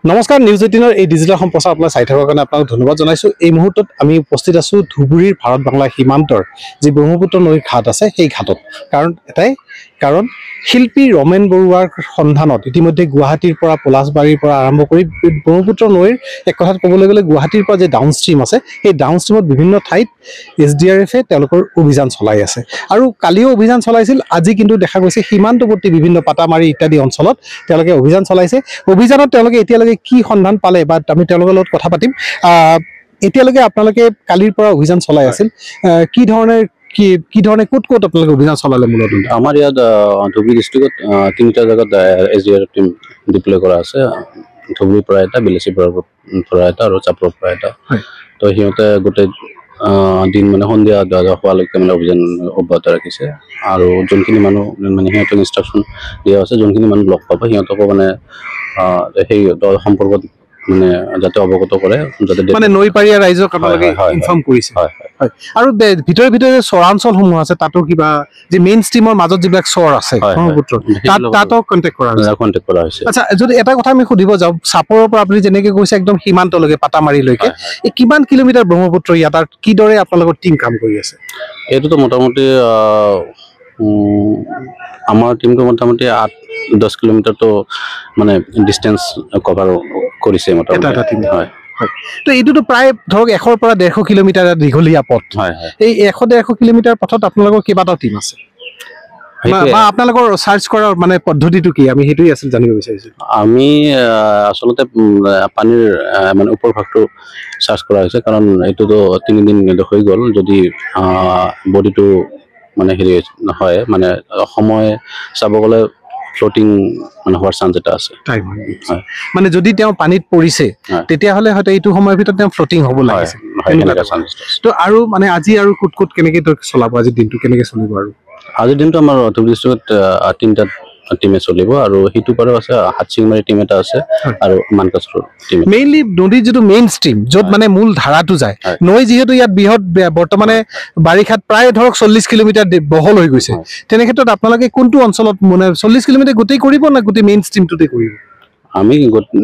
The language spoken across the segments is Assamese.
নমস্কাৰ নিউজ 18 এই ডিজিটেল সম্প্ৰচাৰ আপোনাক চাই থকাৰ কাৰণে আপোনাক ধন্যবাদ জনাইছোঁ। এই মুহূৰ্তত আমি উপস্থিত আছোঁ ধুবুৰীৰ ভাৰত বাংলা সীমান্তৰ যি ব্ৰহ্মপুত্ৰ নৈৰ ঘাট আছে সেই ঘাটত। কাৰণ শিল্পী ৰমেন বৰুৱাৰ সন্ধানত ইতিমধ্যে গুৱাহাটীৰ পৰা পলাশবাৰীৰ পৰা আৰম্ভ কৰি ব্ৰহ্মপুত্ৰ নৈৰ এক কথাত ক'বলৈ গ'লে গুৱাহাটীৰ পৰা যে ডাউনষ্ট্ৰীম আছে সেই ডাউনষ্ট্ৰীমত বিভিন্ন ঠাইত SDRF তেওঁলোকৰ অভিযান চলাই আছে আৰু কালিও অভিযান চলাইছিল। আজি কিন্তু দেখা গৈছে সীমান্তৱৰ্তী বিভিন্ন পাটামাৰী ইত্যাদি অঞ্চলত তেওঁলোকে অভিযান চলাইছে। অভিযানত তেওঁলোকে এতিয়ালৈকে কি সন্ধান পালে বা আমি তেওঁলোকৰ লগত কথা পাতিম। এতিয়ালৈকে আপোনালোকে কালিৰ পৰা অভিযান চলাই আছিল, কি ধৰণে ক'ত আপোনালোকে অভিযান চলালে? মূলত আমাৰ ইয়াত ধুবুৰী ডিষ্ট্ৰিক্টত 3টা জায়গাত SDRF টিম ডিপ্লয় কৰা আছে। ধুবুৰীৰ পৰা এটা, বেলেচিৰ পৰা এটা আৰু চাপৰৰ পৰা এটা। তো সিহঁতে গোটেই দিন মানে সন্ধিয়া হোৱালৈকে মানে অভিযান অব্যাহত ৰাখিছে আৰু যোনখিনি মানুহ মানে সিহঁতক ইনষ্ট্ৰাকশ্যন দিয়া আছে, যোনখিনি মানুহ লগ পাব সিহঁতকো মানে সেই সম্পৰ্কত মানে যাতে অৱগত কৰে, যাতে মানে নৈপাৰীয়া ৰাইজক আপোনালোকে ইনফৰ্ম কৰিছে। আৰু ভিতৰে চৰাঞ্চলসমূহ আছে, তাতো কিবা যে মেইন ষ্ট্ৰীমৰ মাজত যিবিলাক চৰ আছে ব্ৰহ্মপুত্ৰৰ তাতো কণ্টেক্ট কৰা হৈছে। আচ্ছা, যদি এটা কথা আমি সুধিব যাওঁ, চাপৰৰ পৰা আপুনি যেনেকে কৈছে একদম সীমান্তলৈকে পাটামাৰীলৈকে এই কিমান কিলোমিটাৰ ব্ৰহ্মপুত্ৰ ইয়াত আৰু কিদৰে আপোনালোকৰ টিম কাম কৰি আছে? এইটোতো মোটামুটি আমাৰ টিমটো মোটামুটি 8-10 কিলোমিটাৰটো মানে ডিষ্টেঞ্চ কভাৰ কৰিছে মোটামুটি। তো এইটোতো প্ৰায় ধৰক 100 পৰা 150 কিলোমিটাৰ দীঘলীয়া পথ। এই 100-150 কিলোমিটাৰ পথত আপোনালোকৰ কেইবাটাও টিম আছে বা আপোনালোকৰ চাৰ্চ কৰাৰ মানে পদ্ধতিটো কি? আমি সেইটোৱে আছিল জানিব বিচাৰিছোঁ। আমি আচলতে পানীৰ মানে ওপৰ ভাগটো চাৰ্চ কৰা হৈছে, কাৰণ এইটোতো 3 দিন হৈ গ'ল। যদি বডিটো মানে হেৰি নহয়, মানে সময় চাব গ'লে ফ্লোটিং মানে হোৱাৰ চান্স এটা আছে। মানে যদি তেওঁ পানীত পৰিছে তেতিয়াহ'লে হয়তো এইটো সময়ৰ ভিতৰত তেওঁ ফ্লোটিং হ'ব লাগিছে। তো আৰু মানে আজি আৰু ক'ত কেনেকৈ চলাব? আজিৰ দিনটো কেনেকৈ চলিব? আৰু আজিৰ দিনটো আমাৰ ধুবুৰী ডিষ্ট্ৰিক্টত 3টা টিমে চলিব আৰু সিটো পাৰো আছে, হাতচিংমাৰী টিম এটা আছে আৰু মানকাচৰৰ টিম। মেইনলি নদীৰ যিটো মেইন ষ্ট্ৰীম য'ত মানে মূল ধাৰাটো যায়, নৈ যিহেতু ইয়াত বৃহৎ বৰ্তমানে বাৰিষাত প্ৰায় ধৰক 40 কিলোমিটাৰ বহল হৈ গৈছে, তেনে ক্ষেত্ৰত আপোনালোকে কোনটো অঞ্চলত মানে 40 কিলোমিটাৰ গোটেই কৰিব না গোটেই মেইন ষ্ট্ৰীমটোতে কৰিব? আমি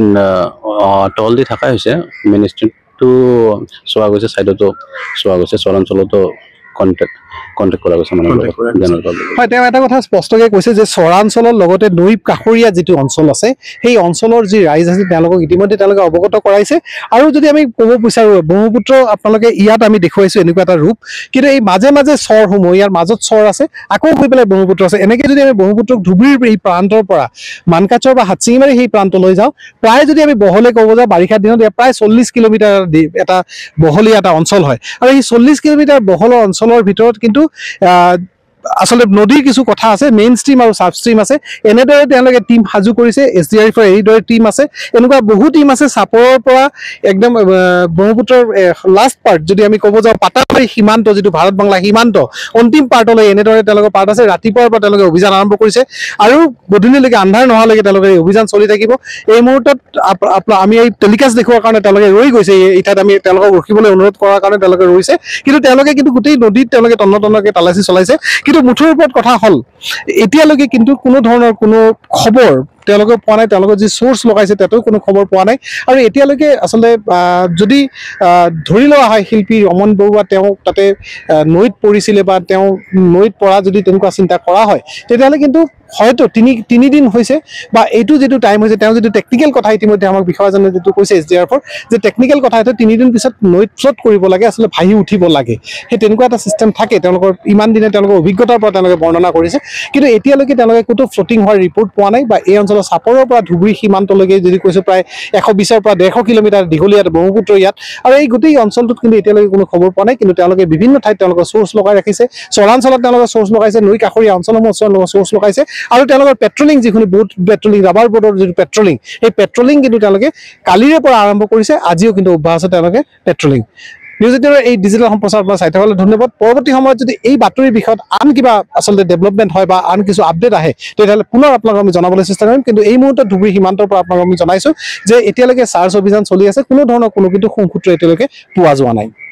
টল দি থকা হৈছে, মেইন ষ্ট্ৰীমটো চোৱা গৈছে, ছাইডতো চোৱা গৈছে, চৰাঞ্চলতো কণ্টেক্ট কৰা গৈছে। হয়, তেওঁ এটা কথা স্পষ্টকৈ কৈছে যে চৰাঞ্চলৰ লগতে নৈ কাষৰীয়া যিটো অঞ্চল আছে সেই অঞ্চলৰ যি ৰাইজ আছে তেওঁলোকক ইতিমধ্যে তেওঁলোকে অৱগত কৰাইছে। আৰু যদি আমি ক'ব বিচাৰোঁ, ব্ৰহ্মপুত্ৰ আপোনালোকে ইয়াত আমি দেখুৱাইছোঁ এনেকুৱা এটা ৰূপ, কিন্তু এই মাজে চৰসমূহ, ইয়াৰ মাজত চৰ আছে, আকৌ গৈ পেলাই ব্ৰহ্মপুত্ৰ আছে। এনেকৈ যদি আমি ব্ৰহ্মপুত্ৰক ধুবুৰীৰ এই প্ৰান্তৰ পৰা মানকাচৰ বা হাতচিঙিমাৰী সেই প্ৰান্তলৈ যাওঁ, প্ৰায় যদি আমি বহলে ক'ব যাওঁ, বাৰিষাৰ দিনত ইয়াত প্ৰায় 40 কিলোমিটাৰ এটা বহলীয়া এটা অঞ্চল হয়। আৰু এই 40 কিলোমিটাৰ বহলৰ অঞ্চলৰ ভিতৰত কিন্তু আচলতে নদীৰ কিছু কথা আছে, মেইন ষ্ট্ৰীম আৰু চাব ষ্ট্ৰীম আছে। এনেদৰে তেওঁলোকে টিম সাজু কৰিছে। SDRFৰ এইদৰে টিম আছে, এনেকুৱা বহু টিম আছে। চাপৰৰ পৰা একদম ব্ৰহ্মপুত্ৰৰ লাষ্ট পাৰ্ট যদি আমি ক'ব যাওঁ, পাটামাৰী সীমান্ত যিটো ভাৰত বাংলা সীমান্ত অন্তিম পাৰ্টলৈ এনেদৰে তেওঁলোকৰ পাৰ্ট আছে। ৰাতিপুৱাৰ পৰা তেওঁলোকে অভিযান আৰম্ভ কৰিছে আৰু গধূলিলৈকে আন্ধাৰ নোহোৱালৈকে তেওঁলোকে এই অভিযান চলি থাকিব। এই মুহূৰ্তত আমি এই টেলিকাষ্ট দেখুৱাৰ কাৰণে তেওঁলোকে ৰৈ গৈছে। এই ঠাইত আমি তেওঁলোকক ৰখিবলৈ অনুৰোধ কৰাৰ কাৰণে তেওঁলোকে ৰৈছে, কিন্তু তেওঁলোকে গোটেই নদীত তেওঁলোকে তন্নতন্নকৈ তালাচী চলাইছে। কিন্তু মুঠৰ ওপৰত কথা হ'ল, এতিয়ালৈকে কিন্তু কোনো ধৰণৰ কোনো খবৰ তেওঁলোকে পোৱা নাই। তেওঁলোকৰ যি চ'ৰ্চ লগাইছে তাতেও কোনো খবৰ পোৱা নাই। আৰু এতিয়ালৈকে আচলতে যদি ধৰি লোৱা হয় শিল্পী ৰমন বৰুৱা তেওঁ তাতে নৈত পৰিছিলে বা তেওঁ নৈত পৰা যদি তেনেকুৱা চিন্তা কৰা হয়, তেতিয়াহ'লে কিন্তু হয়তো তিনিদিন হৈছে বা এইটো যিটো টাইম হৈছে, তেওঁ যিটো টেকনিকেল কথা ইতিমধ্যে আমাক বিষয়াজনে যিটো কৈছে SDRFৰ, যে টেকনিকেল কথা এইটো 3 দিন পিছত নৈত ফ্ল'ট কৰিব লাগে, আচলতে ভাহি উঠিব লাগে, সেই তেনেকুৱা এটা ছিষ্টেম থাকে। তেওঁলোকৰ ইমান দিনে তেওঁলোকৰ অভিজ্ঞতাৰ পৰা তেওঁলোকে বৰ্ণনা কৰিছে, কিন্তু এতিয়ালৈকে তেওঁলোকে ক'তো ফ্ল'টিং হোৱাৰ ৰিপৰ্ট পোৱা নাই। বা এই অঞ্চলৰ চাপৰৰ পৰা ধুবুৰী সীমান্তলৈকে যদি কৈছোঁ প্ৰায় 120ৰ পৰা 150 কিলোমিটাৰ দীঘলীয়া ব্ৰহ্মপুত্ৰ ইয়াত, আৰু এই গোটেই অঞ্চলটোত কিন্তু এতিয়ালৈকে কোনো খবৰ পোৱা নাই। কিন্তু তেওঁলোকে বিভিন্ন ঠাইত তেওঁলোকৰ চ'ৰ্চ লগাই ৰাখিছে। চৰাঞ্চলত তেওঁলোকৰ চ'ৰ্চ লগাইছে, নৈ কাষৰীয়া অঞ্চলসমূহত চ'ৰ্চ লগাইছে, আৰু তেওঁলোকৰ পেট্ৰলিং যিখিনি বোট পেট্ৰলিং, ৰাবাৰ বোটৰ যিটো পেট্ৰলিং, সেই পেট্ৰলিং কিন্তু তেওঁলোকে কালিৰে পৰা আৰম্ভ কৰিছে। আজিও কিন্তু অব্যাহত আছে তেওঁলোকে পেট্ৰলিং। নিউজ 18 এই ডিজিটেল সম্প্ৰচাৰ পৰা চাই থকালৈ ধন্যবাদ। পৰৱৰ্তী সময়ত যদি এই বাতৰিৰ বিষয়ত আন কিবা আচলতে ডেভেলপমেণ্ট হয় বা আন কিছু আপডেট আহে, তেতিয়াহ'লে পুনৰ আপোনালোকক আমি জনাবলৈ চেষ্টা কৰিম। কিন্তু এই মুহূৰ্তত ধুবুৰী সীমান্তৰ পৰা আপোনালোকক আমি জনাইছোঁ যে এতিয়ালৈকে চাৰ্চ অভিযান চলি আছে, কোনো ধৰণৰ কোনো কিন্তু সংসূত্ৰ এতিয়ালৈকে পোৱা যোৱা নাই।